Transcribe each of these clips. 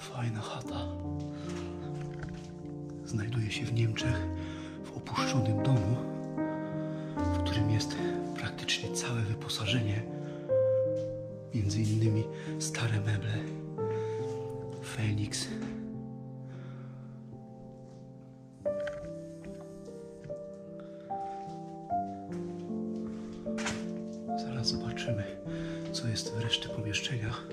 Fajna chata. Znajduje się w Niemczech, w opuszczonym domu, w którym jest praktycznie całe wyposażenie. Między innymi stare meble, Feniks. Zaraz zobaczymy, co jest w reszcie pomieszczeniach.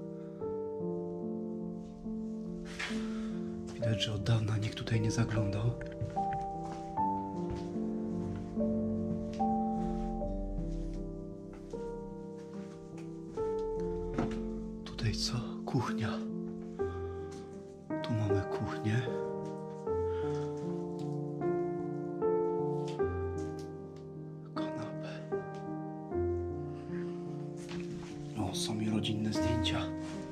Widać, że od dawna nikt tutaj nie zaglądał. Tutaj co? Kuchnia. Tu mamy kuchnię. Kanapę. O, są mi rodzinne zdjęcia.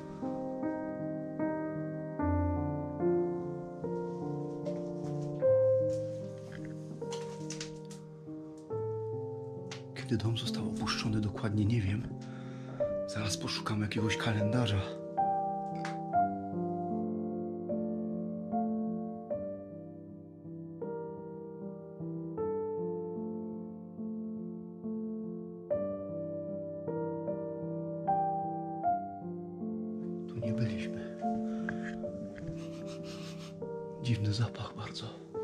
Kiedy dom został opuszczony, dokładnie nie wiem. Zaraz poszukam jakiegoś kalendarza. Tu nie byliśmy. Dziwny zapach bardzo.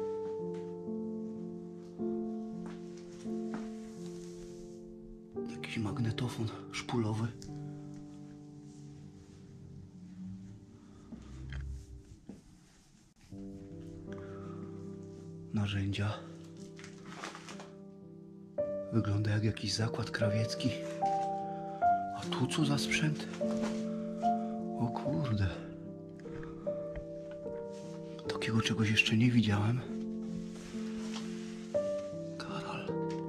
Jakiś magnetofon szpulowy. Narzędzia. Wygląda jak jakiś zakład krawiecki. A tu co za sprzęt? O kurde. Takiego czegoś jeszcze nie widziałem. Karal.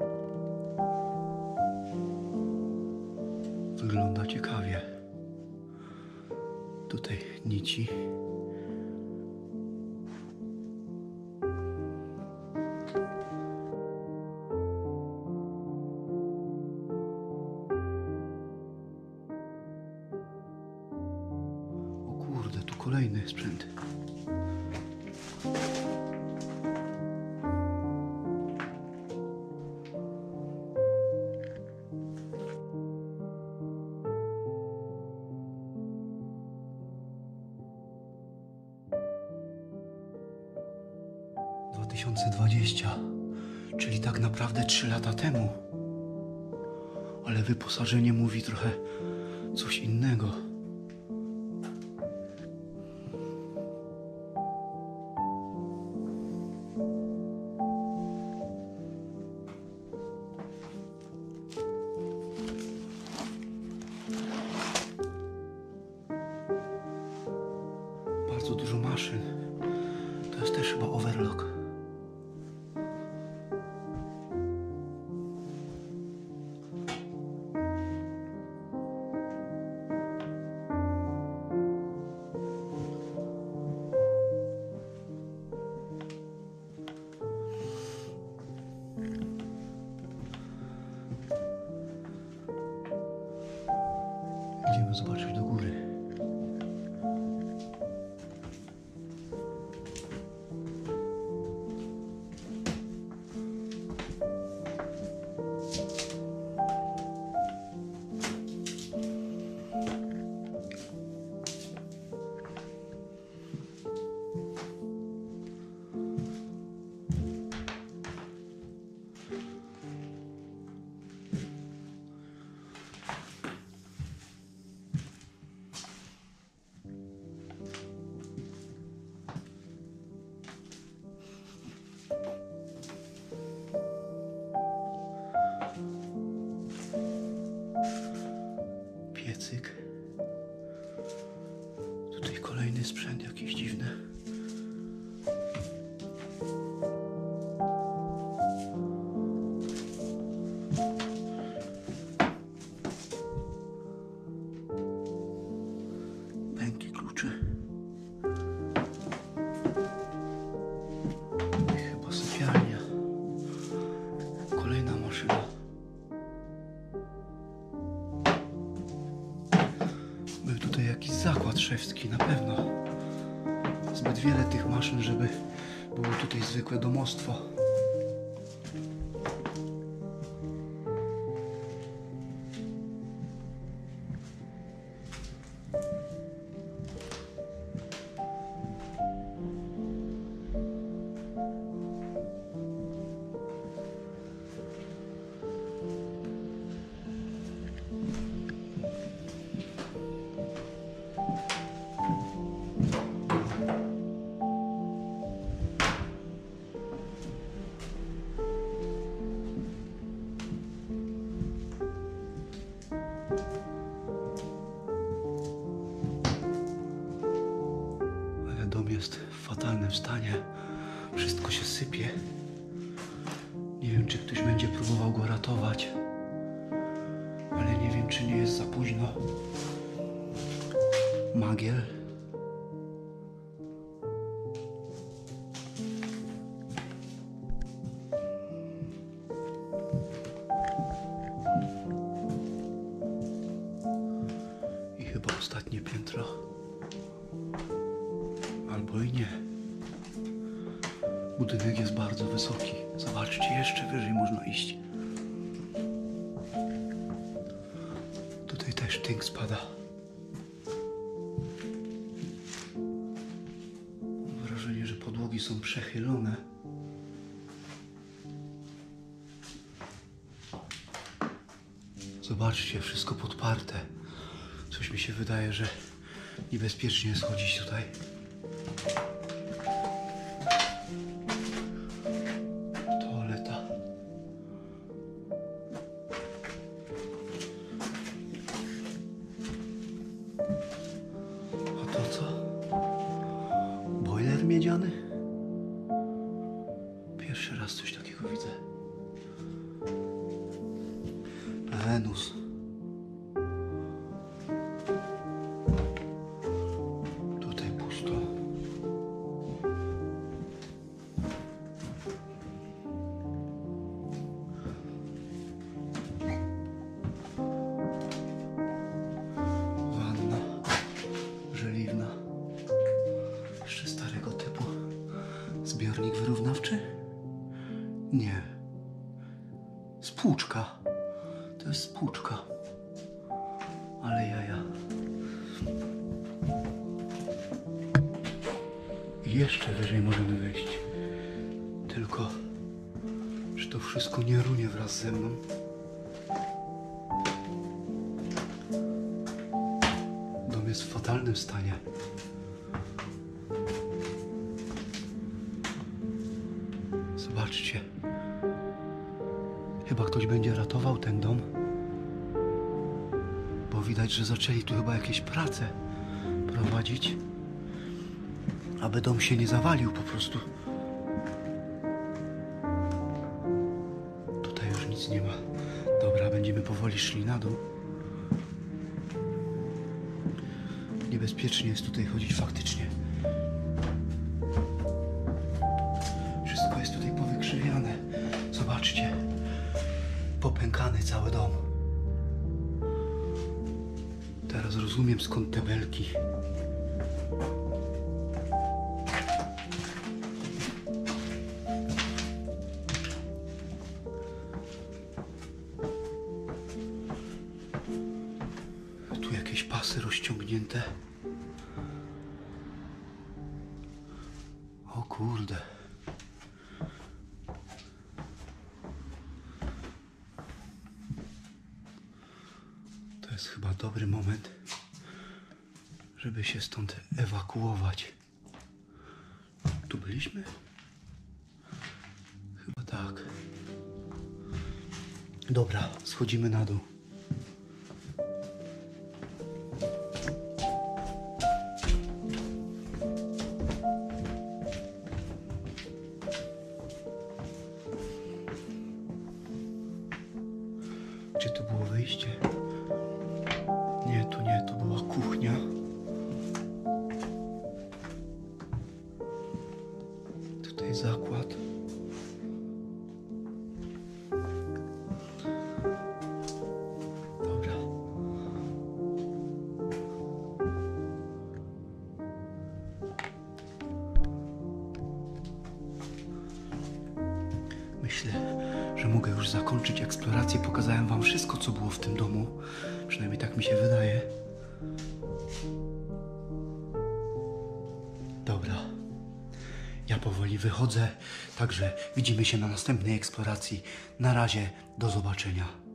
Wygląda ciekawie. Tutaj nici. Kurde, tu kolejny sprzęt. - 2020, czyli tak naprawdę 3 lata temu. Ale wyposażenie mówi trochę coś innego. Bardzo dużo maszyn. To jest też chyba overlock. Idziemy zobaczyć do góry. Piecyk. Tutaj kolejny sprzęt jakiś dziwny. Pęki kluczy. I chyba sypialnia. Kolejna maszyna. Był tutaj jakiś zakład szewski, na pewno. zbyt wiele tych maszyn, żeby było tutaj zwykłe domostwo. Dom jest w fatalnym stanie. Wszystko się sypie. Nie wiem, czy ktoś będzie próbował go ratować. Ale nie wiem, czy nie jest za późno. Magiel. I chyba ostatnie piętro. Albo i nie. Budynek jest bardzo wysoki. Zobaczcie, jeszcze wyżej można iść. Tutaj też tynk spada. Mam wrażenie, że podłogi są przechylone. Zobaczcie, wszystko podparte. Coś mi się wydaje, że niebezpiecznie jest chodzić tutaj. Toaleta. A to co? Boiler miedziany? Pierwszy raz coś takiego widzę. Wenus. Tutaj pusto. Wanna żeliwna. Jeszcze starego typu. Zbiornik wyrównawczy? Nie. Spłuczka. To jest spłuczka. Ale jaja. I jeszcze wyżej możemy wejść. Tylko, czy to wszystko nie runie wraz ze mną? Dom jest w fatalnym stanie. Zobaczcie. Chyba ktoś będzie ratował ten dom. Bo widać, że zaczęli tu chyba jakieś prace prowadzić. Aby dom się nie zawalił po prostu. Tutaj już nic nie ma. Dobra, będziemy powoli szli na dół. Niebezpiecznie jest tutaj chodzić faktycznie. Wszystko jest tutaj powykrzywiane. Zobaczcie. Popękany cały dom. Teraz rozumiem, skąd te belki. Tu jakieś pasy rozciągnięte. O kurde. To jest chyba dobry moment, żeby się stąd ewakuować. Tu byliśmy? Chyba tak. Dobra, schodzimy na dół. Gdzie to było wyjście? Nie, tu nie, to była kuchnia. Tutaj zakład. Dobra. Myślę, że mogę już zakończyć eksplorację. Pokazałem wam wszystko, co było w tym domu. Przynajmniej tak mi się wydaje. Dobra. Ja powoli wychodzę, także widzimy się na następnej eksploracji. Na razie, do zobaczenia.